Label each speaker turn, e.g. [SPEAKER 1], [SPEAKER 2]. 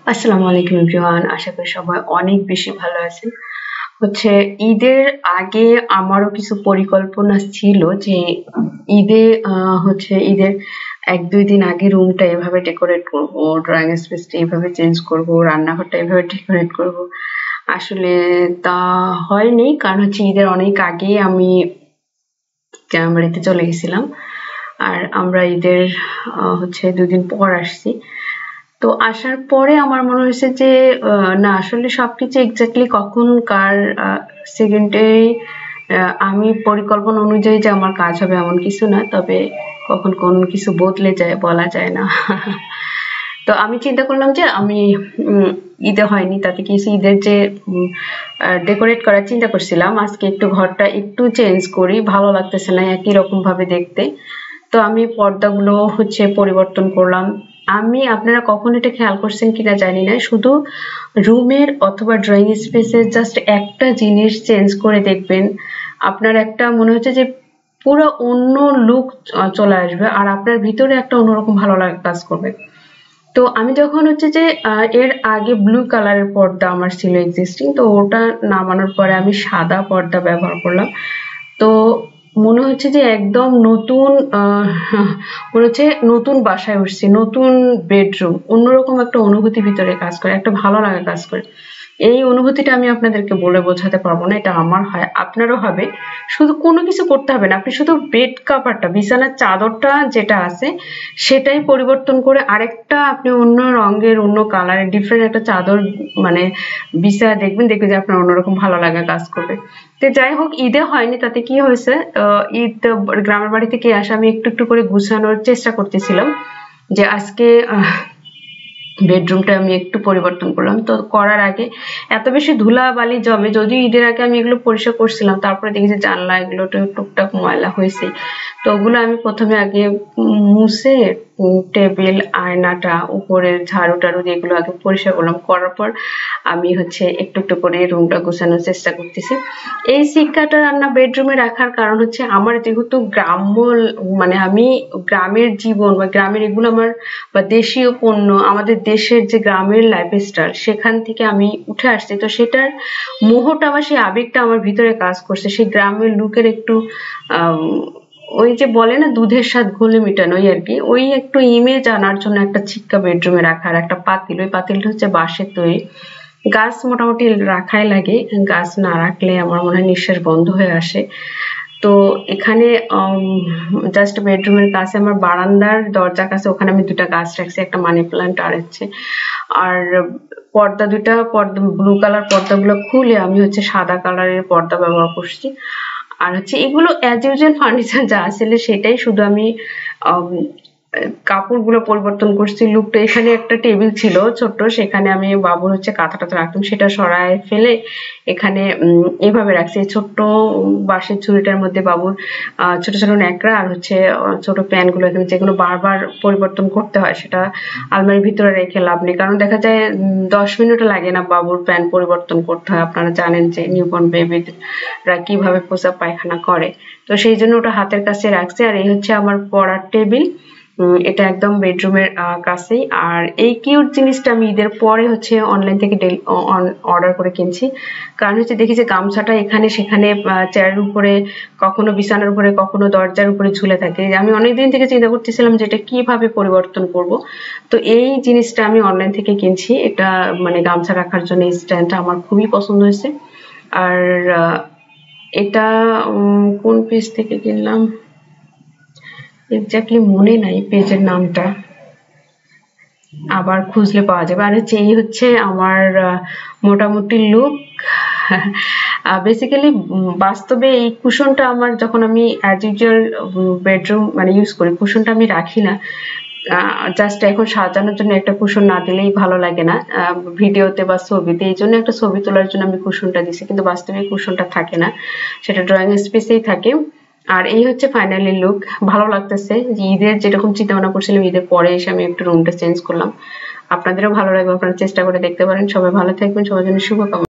[SPEAKER 1] আসসালামু আলাইকুম এভরিওয়ান, আশা করি সবাই অনেক বেশি ভালো আছেন। ঈদের আগে আমারও কিছু পরিকল্পনা ছিল যে ঈদে ঈদের 1-2 দিন আগে রুমটা এভাবে ডেকোরেট করব, ড্রয়িং স্পেসটা এভাবে চেঞ্জ করব, রান্নাঘরটা এভাবে ডেকোরেট করব। আসলে তা হয়নি, কারণ ঈদের অনেক আগে আমি বাড়িতে চলে গেছিলাম, আর আমরা ঈদের 2 দিন পর আসছি। তো আসার পরে আমার মনে হয়েছে যে না, আসলে সবকিছু এক্স্যাক্টলি কখন কার সেকেন্ডে আমি পরিকল্পনা অনুযায়ী যে আমার কাজ হবে এমন কিছু না, তবে কখন কোন কিছু বদলে যায় বলা যায় না। তো আমি চিন্তা করলাম যে আমি ঈদে হয়নি, তাতে কি ঈদের যে ডেকোরেট করার চিন্তা করছিলাম, আজকে একটু ঘরটা একটু চেঞ্জ করি, ভালো লাগতেছে না একই রকম ভাবে দেখতে। তো আমি পর্দাগুলো পরিবর্তন করলাম। আপনারা কখন এটা খেয়াল করছেন কিনা জানি না, শুধু রুমের অথবা ড্রয়িং স্পেসের জাস্ট একটা জিনিস চেঞ্জ করে দেখবেন, আপনার একটা মনে হচ্ছে যে পুরো অন্য লুক চলে আসবে, আর আপনার ভিতরে একটা অন্যরকম ভালো লাগা কাজ করবে। তো আমি যখন এর আগে ব্লু কালারের পর্দা আমার ছিল এক্সিস্টিং, তো ওটা নামানোর পরে আমি সাদা পর্দা ব্যবহার করলাম। তো মনে হচ্ছে যে একদম নতুন, মনে হচ্ছে নতুন বাসায় উঠছি, নতুন বেডরুম, অন্যরকম একটা অনুভূতি ভিতরে কাজ করে, একটা ভালো লাগা কাজ করে। এই অনুভূতিটা আমি আপনাদেরকে বলে বোঝাতে পারবো না, এটা আমার হয়, আপনারও হবে। শুধু কোনো কিছু করতে হবে না, আপনি শুধু বেড কাভারটা, বিছানার চাদরটা যেটা আছে সেটাই পরিবর্তন করে আরেকটা আপনি অন্য রঙের, অন্য কালারের ডিফারেন্ট একটা চাদর বিছানা দেখবেন যে আপনার অন্যরকম ভালো লাগা কাজ করবে। তো যাই হোক, ঈদে হয়নি, তাতে কি হয়েছে, ঈদ গ্রামের বাড়ি থেকে আসা আমি একটু একটু করে গুছানোর চেষ্টা করতেছিলাম, যে আজকে বেডরুমটা আমি একটু পরিবর্তন করলাম। তো করার আগে এত বেশি ধুলাবালি জমে, যদিও ঈদের আগে আমি এগুলো পরিষ্কার করছিলাম, তারপরে দেখি যে জানলা এগুলো টুকটাক ময়লা হয়েছে। তো ওগুলো আমি প্রথমে আগে মুছে টেবিল, আয়নাটা, উপরের ঝাড়ু টাড়ু যেগুলো আগে পরিষ্কার করলাম, করার পর আমি একটু একটু করে রুমটা গোছানোর চেষ্টা করতেছি। এই শিক্ষাটা রান্না বেডরুমে রাখার কারণ আমার যেহেতু গ্রাম্য, আমি গ্রামের জীবন বা গ্রামের এগুলো আমার, বা দেশীয় পণ্য, আমাদের দেশের যে গ্রামের লাইফস্টাইল, সেখান থেকে আমি উঠে আসছি। তো সেটার মোহটা বা সেই আবেগটা আমার ভিতরে কাজ করছে, সেই গ্রামের লুকের একটু ওই যে বলে না দুধের স্বাদ ঘোলে মেটানো, ওই আর কি, ওই একটু ইমেজ আনার জন্য একটা ছিক্কা বেডরুমে রাখার একটা পাতিল, ওই পাতিলটা বাঁশের তৈরি। গাছ মোটামুটি রাখাই লাগে, গাছ না রাখলে আমার মনে হয় নিঃশ্বাস বন্ধ হয়ে আসে। তো এখানে জাস্ট বেডরুমের কাছে আমার বারান্দার দরজার কাছে, ওখানে আমি 2টা গাছ রাখছি, একটা মানি প্লান্ট আর পর্দা ব্লু কালার পর্দাগুলো খুলে আমি সাদা কালারের পর্দা ব্যবহার করছি। আর এগুলো অ্যাজ ইউজুয়াল ফার্নিচার যা আসলে সেটাই, শুধু আমি কাপড়গুলো পরিবর্তন করছি, লুকটা। এখানে একটা টেবিল ছিল ছোট্ট, সেখানে আমি বাবুর কাঁথা রাখতাম, সেটা সরায় ফেলে এখানে এভাবে রাখছি। ছোট্ট বাঁশের ঝুড়িটার মধ্যে বাবুর ছোট ছোট ন্যাকড়া আর ছোট প্যান্টগুলো, এখানে যেগুলো বারবার পরিবর্তন করতে হয়, সেটা আলমারির ভিতরে রেখে লাভ নেই, কারণ দেখা যায় 10 মিনিটও লাগে না বাবুর প্যান্ট পরিবর্তন করতে হয়। আপনারা জানেন যে নিউবর্ন বেবিরা কিভাবে প্রস্রাব পায়খানা করে। তো সেই জন্য ওটা হাতের কাছে রাখছি। আর এই আমার পড়ার টেবিল, এটা একদম বেডরুমের কাছেই। আর এই কিউট জিনিসটা আমি ঈদের পরে অনলাইন থেকে অর্ডার করে কিনছি, কারণ দেখি যে গামছাটা এখানে সেখানে চেয়ারের উপরে, কখনো বিছানার উপরে, কখনো দরজার উপরে ঝুলে থাকে। আমি অনেকদিন থেকে চিন্তা করতেছিলাম যে এটা কিভাবে পরিবর্তন করব। তো এই জিনিসটা আমি অনলাইন থেকে কিনছি, এটা গামছা রাখার জন্য এই স্ট্যান্ডটা আমার খুবই পছন্দ হয়েছে। আর এটা কোন পেজ থেকে কিনলাম এক্স্যাক্টলি মনে নাই পেজের নামটা, আবার খুঁজলে পাওয়া যাবে। আর এই আমার মোটামুটি লুক। বেসিক্যালি বাস্তবে এই কুশনটা আমার, যখন আমি অ্যাজ ইউজুয়াল বেডরুম ইউজ করি, কুশনটা আমি রাখি না, জাস্ট এখন সাজানোর জন্য একটা কুশন না দিলেই ভালো লাগে না ভিডিওতে বা ছবিতে, এই জন্য একটা ছবি তোলার জন্য আমি কুশনটা দিছি, কিন্তু বাস্তবে কুশনটা থাকে না, সেটা ড্রয়িং স্পেসেই থাকে। আর এই ফাইনালি লুক, ভালো লাগতেছে। ঈদের যেরকম চিন্তা ভাবনা করছিলাম, ঈদের পরে এসে আমি একটু রুমটা চেঞ্জ করলাম। আপনাদেরও ভালো লাগবে, আপনারা চেষ্টা করে দেখতে পারেন। সবাই ভালো থাকবেন, সবার জন্য শুভকামনা।